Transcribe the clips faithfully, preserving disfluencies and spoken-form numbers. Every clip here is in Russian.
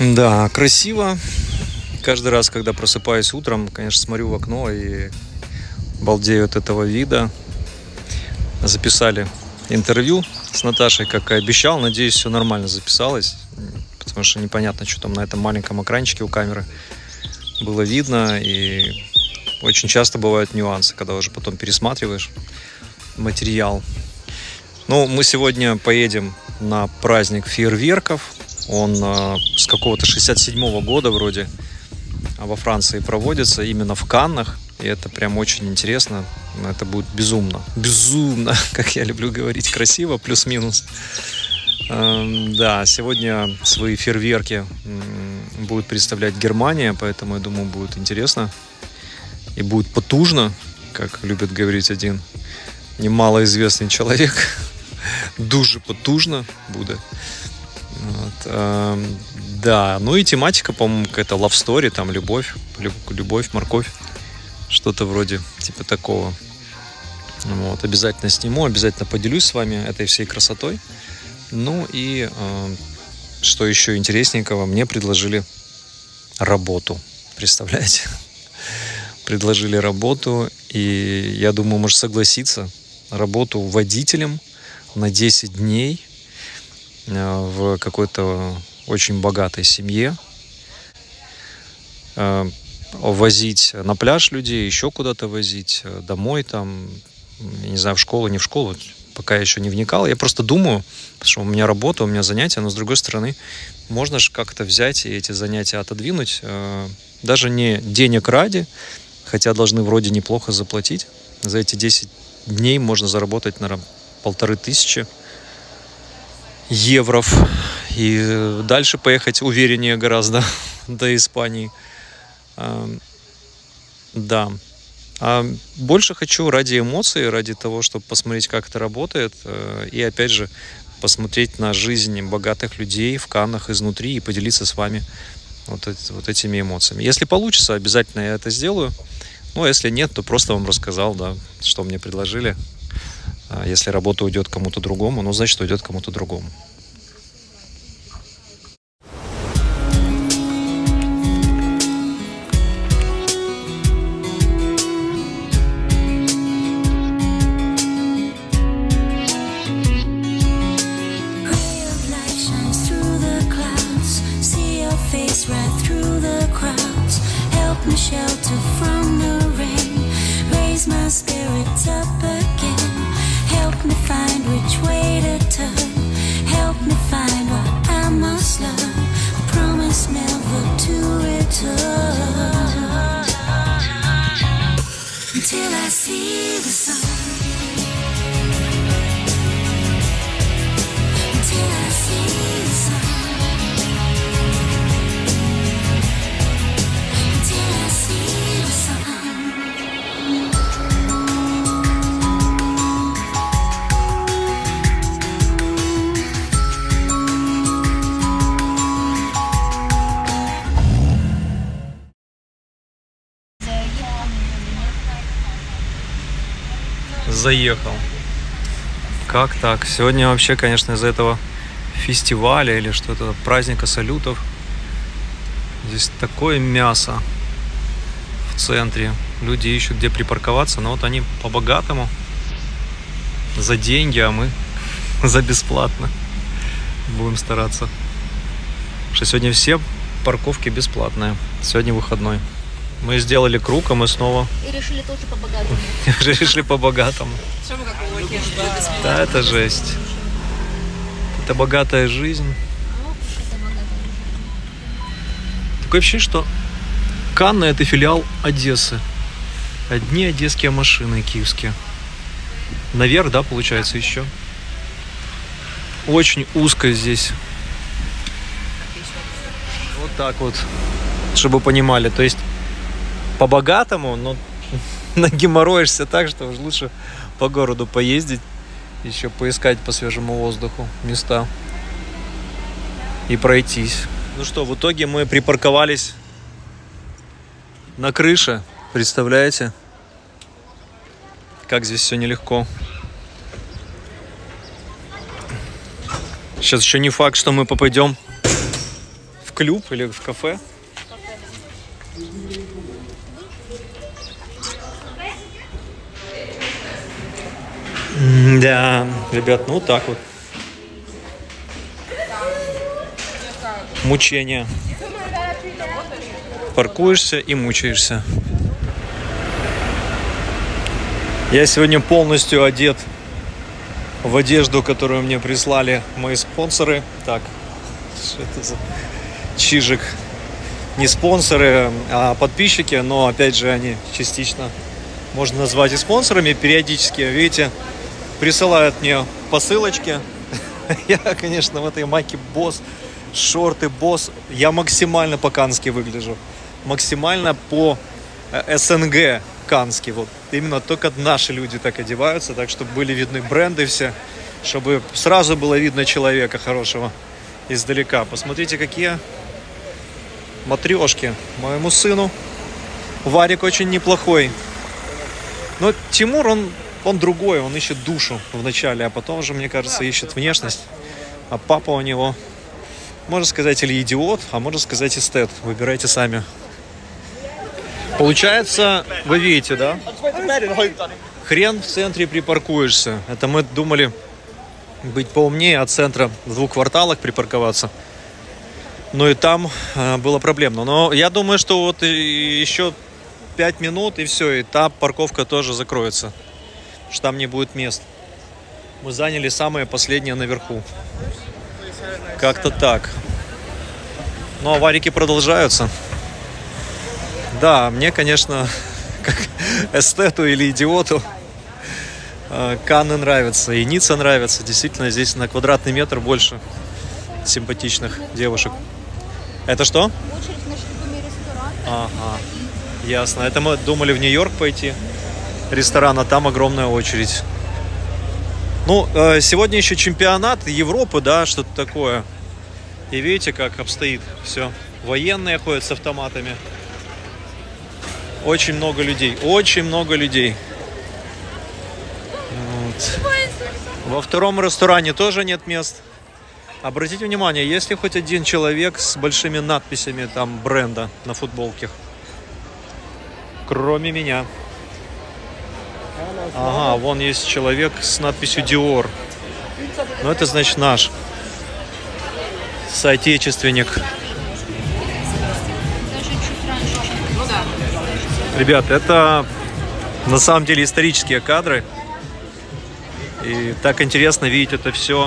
Да, красиво. Каждый раз, когда просыпаюсь утром, конечно, смотрю в окно и балдею от этого вида. Записали интервью с Наташей, как и обещал. Надеюсь, все нормально записалось, потому что непонятно, что там на этом маленьком экранчике у камеры было видно. И очень часто бывают нюансы, когда уже потом пересматриваешь материал. Ну, мы сегодня поедем на праздник фейерверков. Он э, с какого-то шестьдесят седьмого года вроде во Франции проводится, именно в Каннах. И это прям очень интересно. Это будет безумно. Безумно, как я люблю говорить, красиво, плюс-минус. Э, да, сегодня свои фейерверки э, будет представлять Германия, поэтому, я думаю, будет интересно. И будет потужно, как любит говорить один немалоизвестный человек. Дуже потужно будет. Вот, э, да, ну и тематика, по-моему, какая-то love story, там любовь, любовь, морковь, что-то вроде типа такого. Вот, обязательно сниму, обязательно поделюсь с вами этой всей красотой. Ну и э, что еще интересненького, мне предложили работу, представляете? Предложили работу, и я думаю, может согласиться, работу водителем на десять дней в какой-то очень богатой семье, возить на пляж людей, еще куда-то возить, домой там, я не знаю, в школу, не в школу, пока я еще не вникал. Я просто думаю, потому что у меня работа, у меня занятия, но с другой стороны, можно же как-то взять и эти занятия отодвинуть, даже не денег ради, хотя должны вроде неплохо заплатить. За эти десять дней можно заработать, наверное, полторы тысячи евро. И дальше поехать увереннее гораздо до Испании. Да. А больше хочу ради эмоций, ради того, чтобы посмотреть, как это работает. И опять же, посмотреть на жизнь богатых людей в Каннах изнутри и поделиться с вами вот, вот этими эмоциями. Если получится, обязательно я это сделаю. Ну, а если нет, то просто вам рассказал, да, что мне предложили. Если работа уйдет кому-то другому, ну, значит, уйдет кому-то другому. Shelter from the rain, raise my spirits up again. Help me find which way to turn. Help me find what I must learn. Promise never to return until I see the sun. Until I see the sun. Заехал. Как так? Сегодня вообще, конечно, из-за этого фестиваля или что-то, праздника салютов, здесь такое мясо в центре. Люди ищут, где припарковаться, но вот они по-богатому, за деньги, а мы за бесплатно будем стараться. Потому что сегодня все парковки бесплатные. Сегодня выходной. Мы сделали круг, а мы снова... И решили тоже по-богатому. Решили по-богатому. Да, это жесть. Это богатая жизнь. Такое ощущение, что Канны — это филиал Одессы. Одни одесские машины киевские. Наверх, да, получается, еще. Очень узко здесь. Вот так вот. Чтобы понимали. То есть по-богатому, но нагеморроишься так, что уж лучше по городу поездить, еще поискать по свежему воздуху места и пройтись. Ну что, в итоге мы припарковались на крыше, представляете? Как здесь все нелегко. Сейчас еще не факт, что мы попадем в клуб или в кафе. Да, ребят, ну так вот. Мучение. Паркуешься и мучаешься. Я сегодня полностью одет в одежду, которую мне прислали мои спонсоры. Так, что это за чижик? Не спонсоры, а подписчики, но опять же они частично можно назвать и спонсорами. Периодически, видите, присылают мне посылочки. Я, конечно, в этой майке босс, шорты босс. Я максимально по-кански выгляжу. Максимально по СНГ кански. Вот именно только наши люди так одеваются, так чтобы были видны бренды все, чтобы сразу было видно человека хорошего издалека. Посмотрите, какие матрешки моему сыну. Варик очень неплохой. Но Тимур, он, он другой, он ищет душу вначале, а потом уже, мне кажется, ищет внешность. А папа у него, можно сказать, или идиот, а можно сказать, эстет. Выбирайте сами. Получается, вы видите, да? Хрен в центре припаркуешься. Это мы думали быть поумнее, от центра в двух кварталах припарковаться. Но и там э, было проблемно. Но я думаю, что вот еще пять минут и все, и та парковка тоже закроется. Потому что там не будет мест. Мы заняли самое последнее наверху. Как-то так. Ну, аварийки продолжаются. Да, мне, конечно, как эстету или идиоту, Канны нравятся, и Ницца нравится. Действительно, здесь на квадратный метр больше симпатичных девушек. Это что? Очередь наш любимый ресторан. Ага, ясно. Это мы думали в Нью-Йорк пойти. Ресторан, а там огромная очередь. Ну, сегодня еще чемпионат Европы, да, что-то такое. И видите, как обстоит все. Военные ходят с автоматами. Очень много людей, очень много людей. Вот. Во втором ресторане тоже нет мест. Обратите внимание, есть ли хоть один человек с большими надписями там бренда на футболке? Кроме меня. Ага, вон есть человек с надписью Dior. Ну, это значит наш соотечественник. Ребят, это на самом деле исторические кадры. И так интересно видеть это все,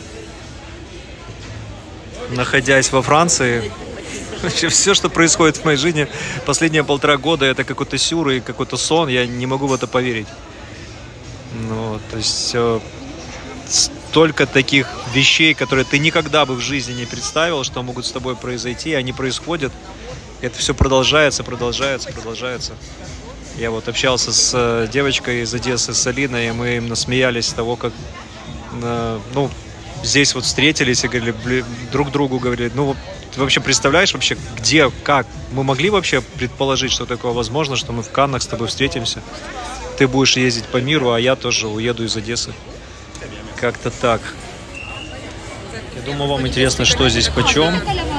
находясь во Франции. Все, что происходит в моей жизни последние полтора года, это какой-то сюр и какой-то сон. Я не могу в это поверить. Ну, то есть столько таких вещей, которые ты никогда бы в жизни не представил, что могут с тобой произойти, они происходят. Это все продолжается, продолжается, продолжается. Я вот общался с девочкой из Одессы, с Алиной, и мы именно смеялись с того, как ну, здесь вот встретились и говорили, друг другу говорили, ну, ты вообще представляешь вообще, где, как? Мы могли вообще предположить, что такое возможно, что мы в Каннах с тобой встретимся? Ты будешь ездить по миру, а я тоже уеду из Одессы. Как-то так. Я думаю, вам интересно, что здесь почем.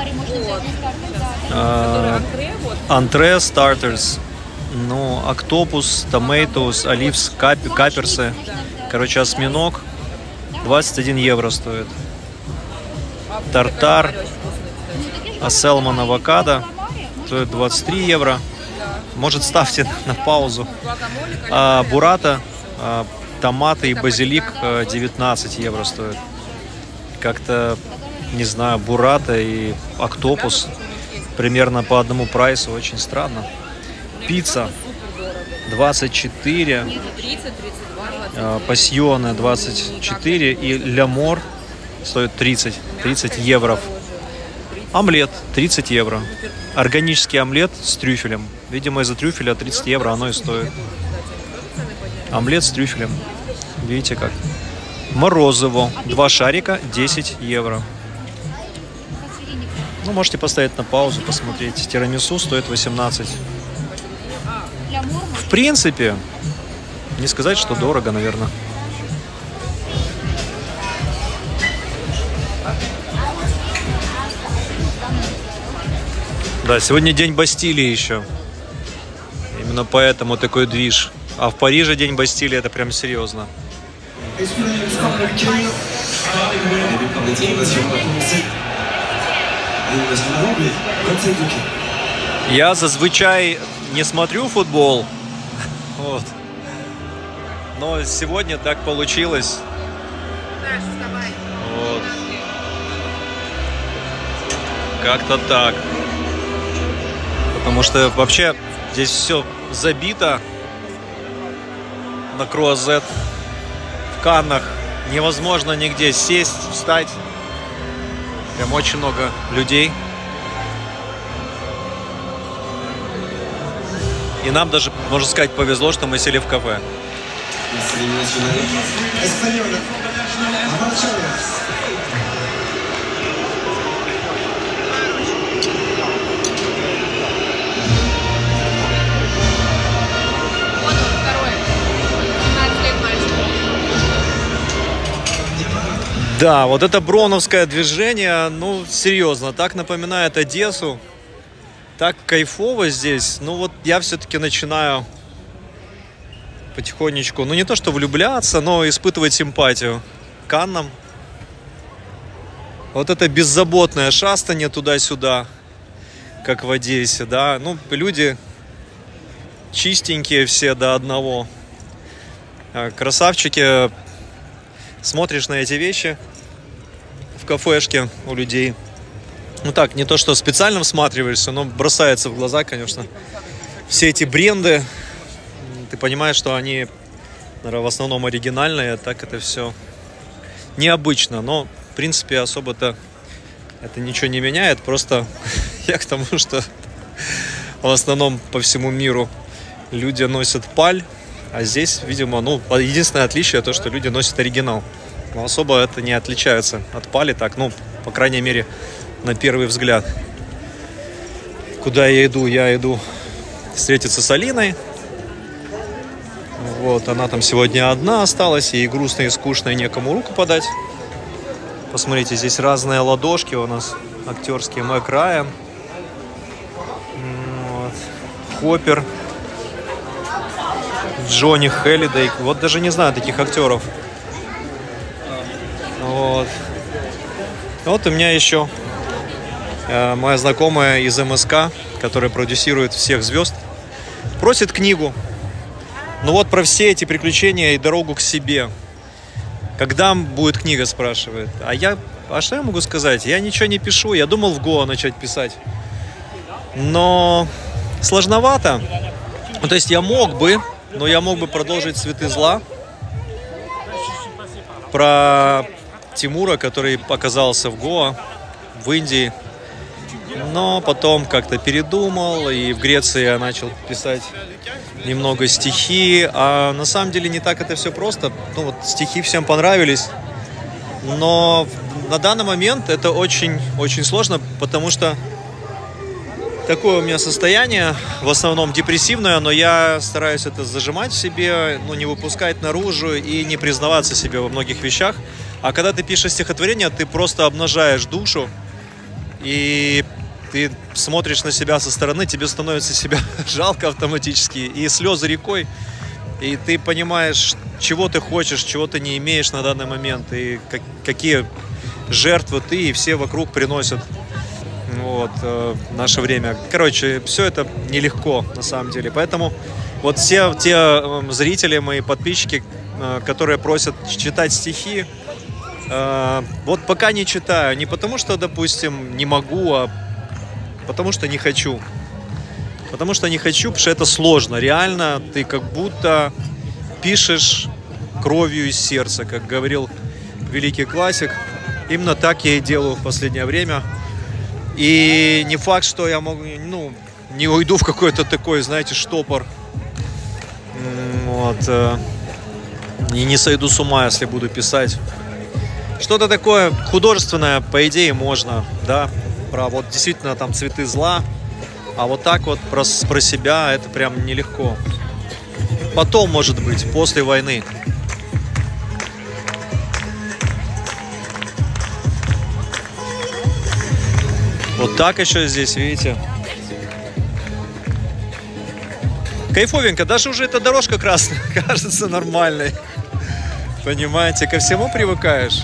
Антре, стартерс, ну, октопус, томатос, оливс, каперсы. Короче, осьминог двадцать один евро стоит. Тартар, аселман, авокадо стоит двадцать три евро. Может, ставьте на паузу. А, бурата, а, томаты и базилик девятнадцать евро стоит. Как-то, не знаю, бурата и октопус примерно по одному прайсу. Очень странно. Пицца двадцать четыре, пассионе двадцать четыре и лямор стоит тридцать, тридцать евро. Омлет тридцать евро. Органический омлет с трюфелем. Видимо, из-за трюфеля тридцать евро оно и стоит. Омлет с трюфелем. Видите как? Морозиво. Два шарика, десять евро. Ну, можете поставить на паузу, посмотреть. Тирамису стоит восемнадцать. В принципе, не сказать, что дорого, наверное. Да, сегодня день Бастилии еще. Именно поэтому такой движ. А в Париже день Бастилии это прям серьезно. Я зазвичай не смотрю футбол. Вот. Но сегодня так получилось. Вот. Как-то так. Потому что вообще здесь все забито на Круазет. В Каннах невозможно нигде сесть, встать. Прям очень много людей. И нам даже, можно сказать, повезло, что мы сели в кафе. Да, вот это броновское движение, ну, серьезно, так напоминает Одессу. Так кайфово здесь. Ну, вот я все-таки начинаю потихонечку, ну, не то что влюбляться, но испытывать симпатию к Каннам. Вот это беззаботное шастание туда-сюда, как в Одессе, да. Ну, люди чистенькие все до одного. Красавчики. Смотришь на эти вещи в кафешке у людей. Ну так, не то, что специально всматриваешься, но бросается в глаза, конечно. Все эти бренды, ты понимаешь, что они, наверное, в основном оригинальные, так это все необычно. Но, в принципе, особо-то это ничего не меняет. Просто я к тому, что в основном по всему миру люди носят паль. А здесь, видимо, ну, единственное отличие то, что люди носят оригинал. Но особо это не отличается от пали, так, ну, по крайней мере, на первый взгляд. Куда я иду? Я иду встретиться с Алиной. Вот, она там сегодня одна осталась, ей грустно и скучно, и некому руку подать. Посмотрите, здесь разные ладошки у нас актерские. Мэг Райан. Вот. Хоппер. Джонни Хеллидей. Вот даже не знаю таких актеров. Вот. Вот у меня еще э, моя знакомая из эм эс ка, которая продюсирует всех звезд, просит книгу. Ну вот про все эти приключения и дорогу к себе. Когда будет книга, спрашивает. А я, а что я могу сказать? Я ничего не пишу. Я думал в Гоа начать писать. Но сложновато. Ну, то есть я мог бы, но я мог бы продолжить «Цветы зла» про Тимура, который оказался в Гоа, в Индии. Но потом как-то передумал, и в Греции я начал писать немного стихи. А на самом деле не так это все просто. Ну, вот стихи всем понравились. Но на данный момент это очень-очень сложно, потому что такое у меня состояние, в основном депрессивное, но я стараюсь это зажимать в себе, ну, не выпускать наружу и не признаваться себе во многих вещах. А когда ты пишешь стихотворение, ты просто обнажаешь душу, и ты смотришь на себя со стороны, тебе становится себя жалко автоматически, и слезы рекой, и ты понимаешь, чего ты хочешь, чего ты не имеешь на данный момент, и как, какие жертвы ты и все вокруг приносят. Вот, э, наше время. Короче, все это нелегко, на самом деле. Поэтому вот все те э, зрители, мои подписчики, э, которые просят читать стихи, э, вот пока не читаю. Не потому что, допустим, не могу, а потому что не хочу. Потому что не хочу, потому что это сложно. Реально, ты как будто пишешь кровью из сердца, как говорил великий классик. Именно так я и делаю в последнее время. И не факт, что я могу, ну, не уйду в какой-то такой, знаете, штопор. Вот. И не сойду с ума, если буду писать. Что-то такое художественное, по идее, можно, да. Про вот действительно там «Цветы зла». А вот так вот про, про себя это прям нелегко. Потом, может быть, после войны. Вот так еще здесь, видите, Кайфовенько, даже уже эта дорожка красная кажется нормальной. Понимаете, ко всему привыкаешь.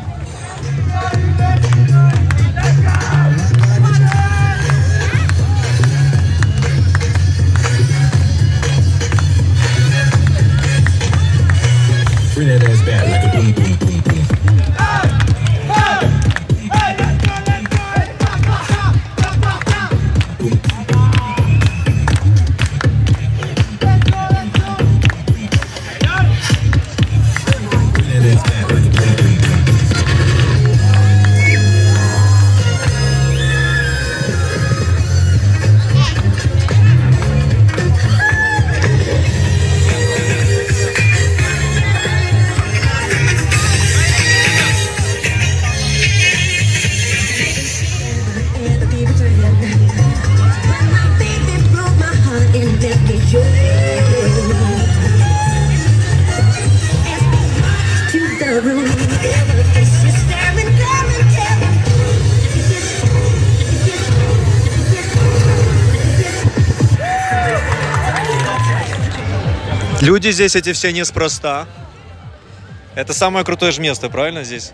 Люди здесь эти все неспроста. Это самое крутое же место, правильно, здесь?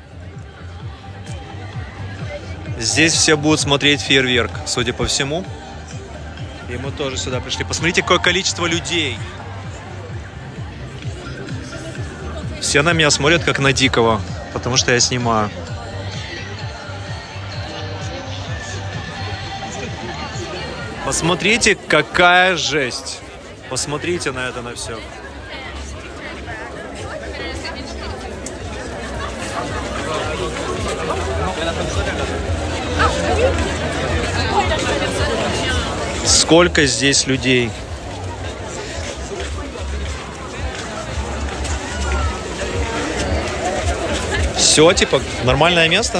Здесь все будут смотреть фейерверк, судя по всему. И мы тоже сюда пришли. Посмотрите, какое количество людей. Все на меня смотрят, как на дикого, потому что я снимаю. Посмотрите, какая жесть. Посмотрите на это, на все. Сколько здесь людей. Все, типа, нормальное место?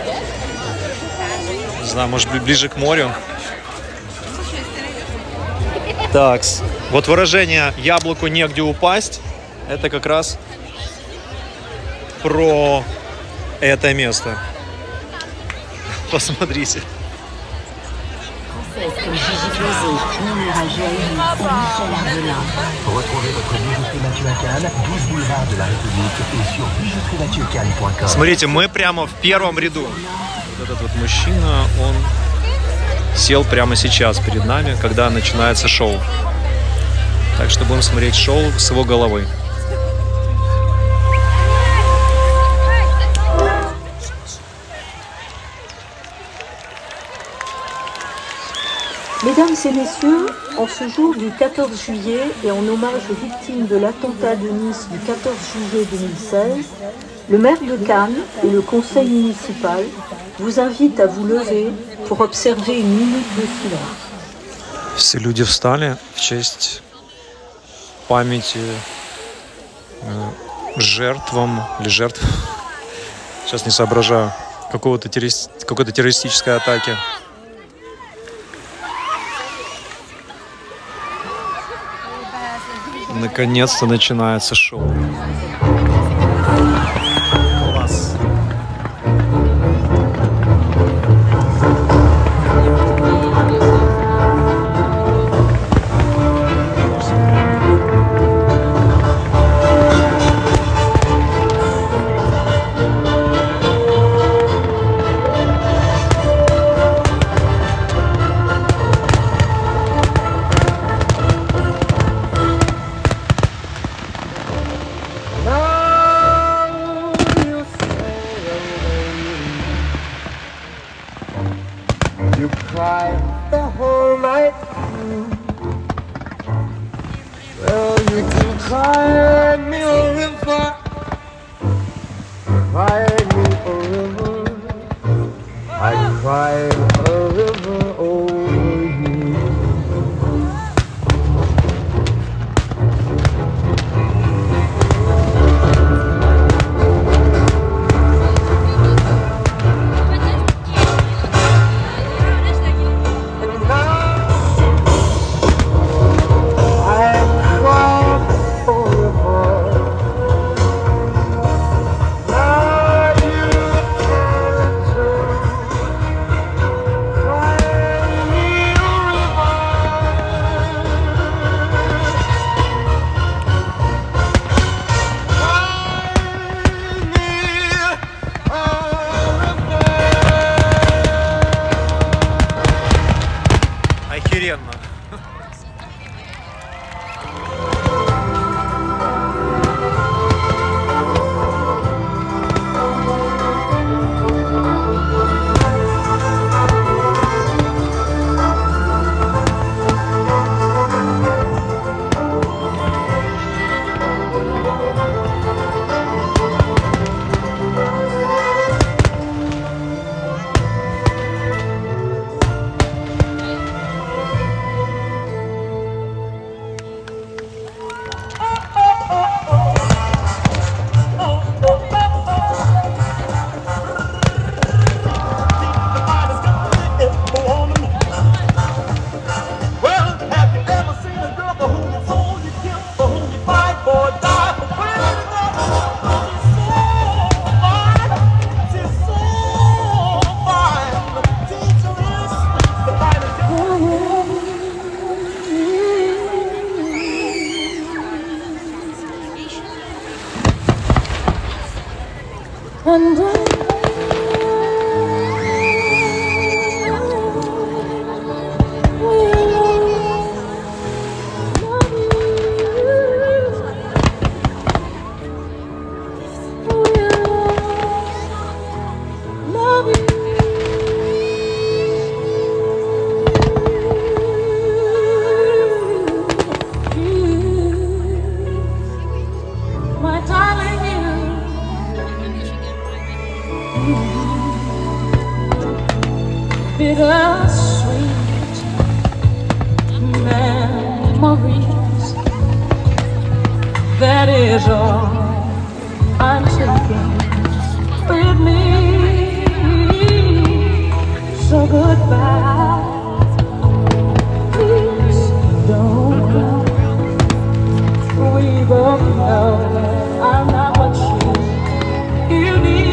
Не знаю, может быть, ближе к морю. Так, вот выражение «яблоку негде упасть» — это как раз про это место. Посмотрите. Смотрите, мы прямо в первом ряду. Вот этот вот мужчина, он сел прямо сейчас перед нами, когда начинается шоу. Так что будем смотреть шоу с его головы. Mesdames et messieurs, en ce jour du quatorze juillet et en hommage aux victimes de l'attentat de Nice du quatorze juillet deux mille seize, le maire de Cannes et le conseil municipal vous invitent à vous lever pour observer une minute de silence. Все люди встали в честь памяти э, жертвам или жертв. Сейчас не соображаю. Какого-то террорист... какой-то террористической атаки. Наконец-то начинается шоу. Класс. You cried the whole night through. Well, you can cry me a river, cry me a river. I cried a river over you. Now one day bittersweet memories. That is all I'm taking with me. So goodbye. Please don't go. We both know I'm not what you you need.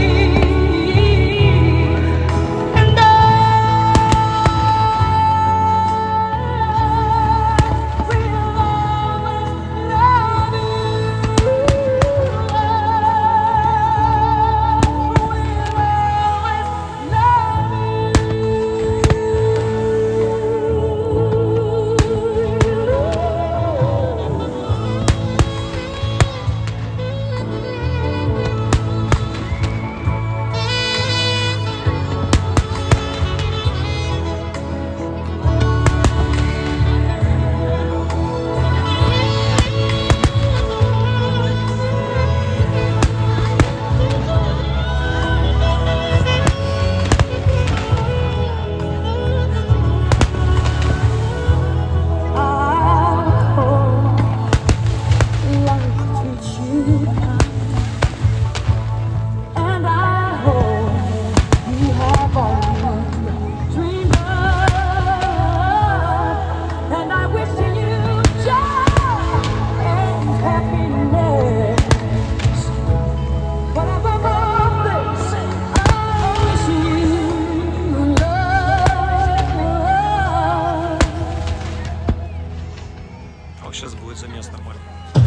Сейчас будет замес нормально.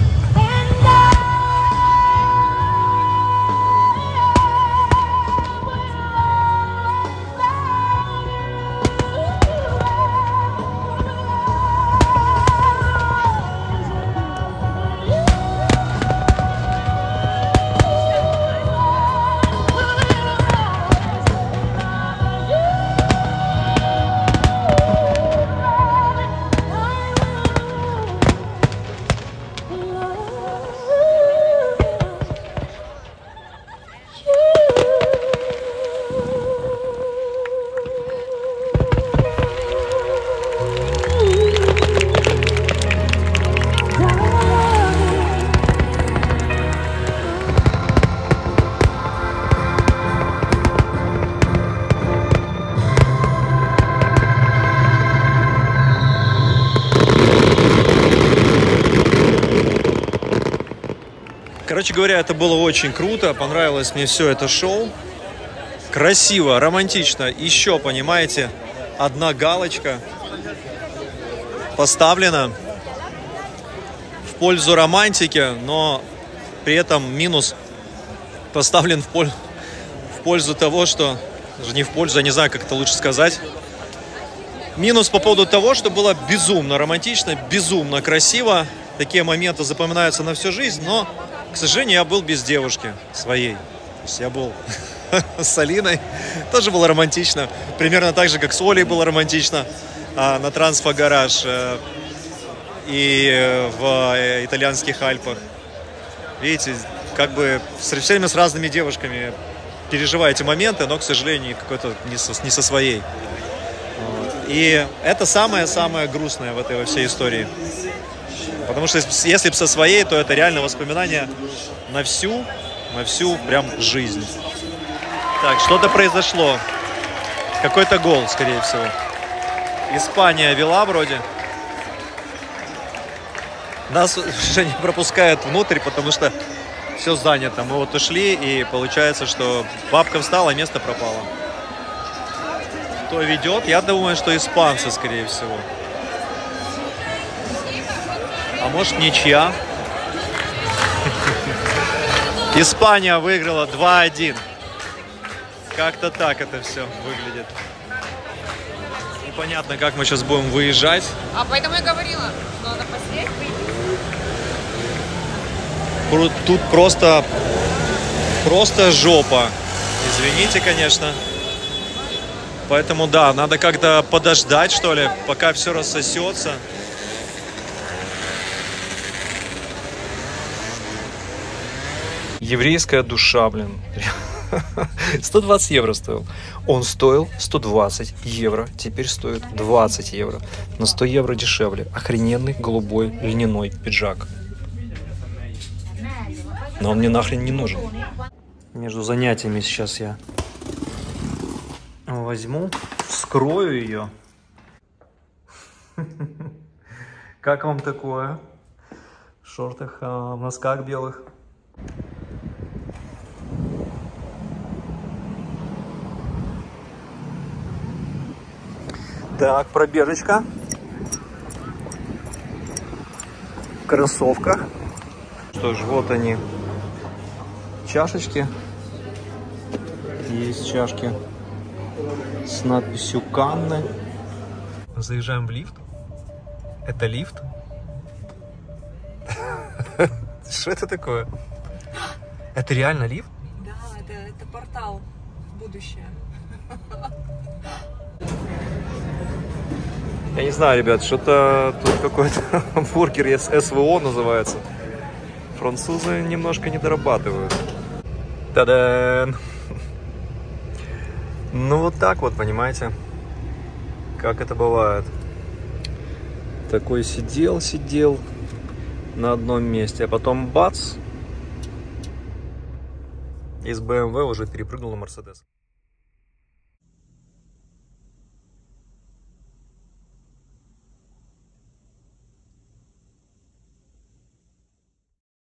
Короче говоря, это было очень круто, понравилось мне все это шоу. Красиво, романтично. Еще, понимаете, одна галочка поставлена в пользу романтики, но при этом минус поставлен в, поль... в пользу того, что... Даже не в пользу, я не знаю, как это лучше сказать. Минус по поводу того, что было безумно романтично, безумно красиво. Такие моменты запоминаются на всю жизнь, но... К сожалению, я был без девушки своей. То есть я был с Алиной. Тоже было романтично. Примерно так же, как с Олей было романтично а, на Трансфа-гараж а, и в итальянских Альпах. Видите, как бы все время с разными девушками переживаю эти моменты, но, к сожалению, какой-то не со, не со своей. Вот. И это самое-самое грустное в этой во всей истории. Потому что если бы со своей, то это реально воспоминания на всю, на всю прям жизнь. Так, что-то произошло. Какой-то гол, скорее всего. Испания вела вроде. Нас уже не пропускают внутрь, потому что все занято. Мы вот ушли, и получается, что бабка встала, место пропало. Кто ведет? Я думаю, что испанцы, скорее всего. А может, ничья? Испания выиграла два один. Как-то так это все выглядит. Непонятно, как мы сейчас будем выезжать. А поэтому я говорила, что надо посидеть, выйти. Тут просто, просто жопа. Извините, конечно. Поэтому да, надо как-то подождать, что ли, пока все рассосется. Еврейская душа, блин. сто двадцать евро стоил. Он стоил сто двадцать евро, теперь стоит двадцать евро. На сто евро дешевле. Охрененный голубой льняной пиджак. Но он мне нахрен не нужен. Между занятиями сейчас я возьму, вскрою ее. Как вам такое? В шортах, в носках белых. Так, пробежечка. В кроссовках. Что ж, вот они. Чашечки. Есть чашки с надписью Канны. Заезжаем в лифт. Это лифт. Что это такое? Это реально лифт? Да, это, это портал в будущее. Я не знаю, ребят, что-то тут какой-то бургер СВО называется. Французы немножко не дорабатывают. Та-дан! Ну вот так вот, понимаете, как это бывает. Такой сидел, сидел на одном месте, а потом бац! Из бэ эм вэ уже перепрыгнул на Мерседес.